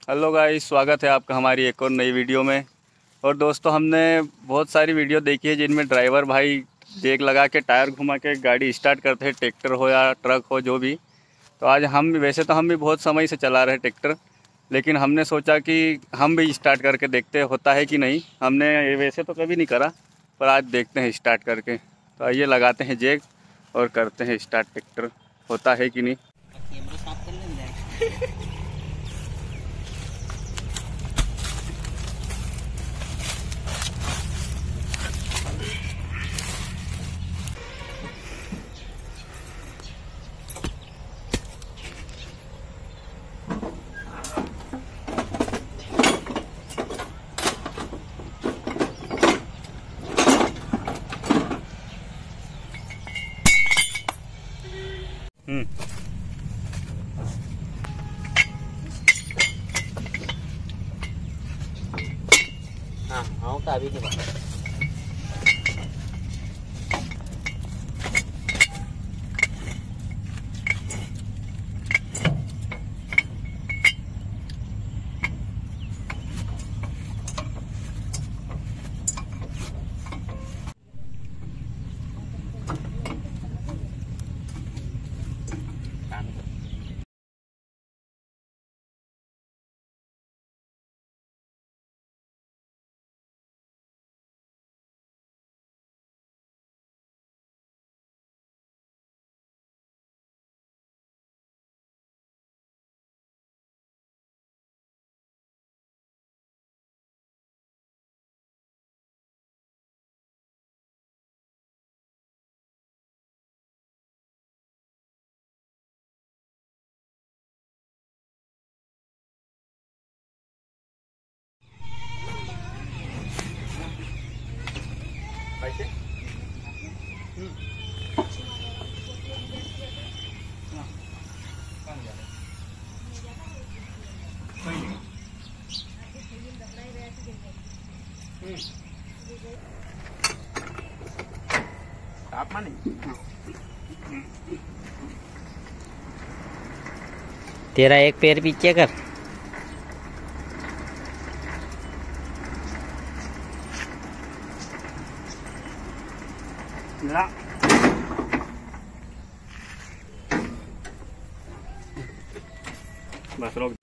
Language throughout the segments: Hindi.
हेलो गाइस, स्वागत है आपका हमारी एक और नई वीडियो में। और दोस्तों, हमने बहुत सारी वीडियो देखी है जिनमें ड्राइवर भाई जेक लगा के टायर घुमा के गाड़ी स्टार्ट करते हैं, ट्रैक्टर हो या ट्रक हो जो भी। तो आज हम वैसे तो हम भी बहुत समय से चला रहे ट्रैक्टर, लेकिन हमने सोचा कि हम भी स्टार्ट करके देखते होता है कि नहीं। हमने वैसे तो कभी नहीं करा, पर आज देखते हैं स्टार्ट करके। तो आइए लगाते हैं जेक और करते हैं स्टार्ट, ट्रैक्टर होता है कि नहीं। हाँ का अभी नहीं बता। तेरा एक पैर पीछे कर। बस रोक।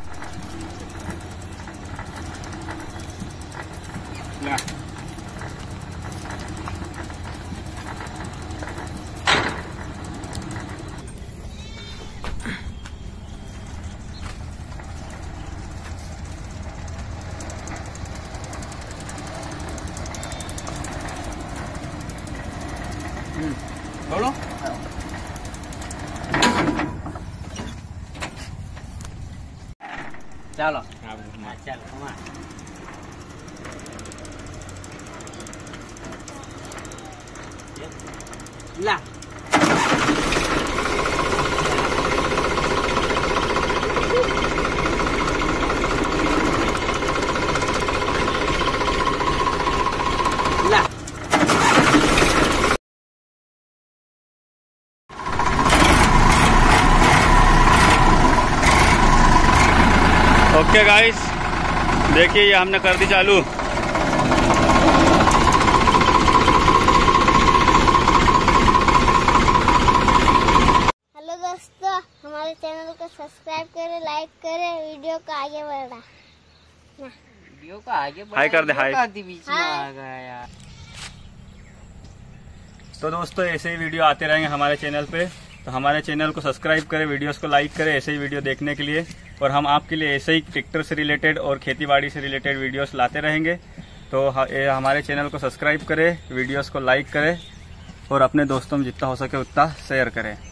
छोड़ो। चलो चल घुमा। ला ओके गाइस, देखिए ये हमने कर दी चालू। हेलो दोस्तों, हमारे चैनल को सब्सक्राइब करें, लाइक करें, वीडियो को आगे बढ़ा। वीडियो को आगे हाय कर दे, हाय। बीच में आ गया यार। तो दोस्तों, ऐसे ही वीडियो आते रहेंगे हमारे चैनल पे। तो हमारे चैनल को सब्सक्राइब करें, वीडियोस को लाइक करें ऐसे ही वीडियो देखने के लिए। और हम आपके लिए ऐसे ही ट्रैक्टर से रिलेटेड और खेतीबाड़ी से रिलेटेड वीडियोस लाते रहेंगे। तो हमारे चैनल को सब्सक्राइब करें, वीडियोस को लाइक करें और अपने दोस्तों में जितना हो सके उतना शेयर करें।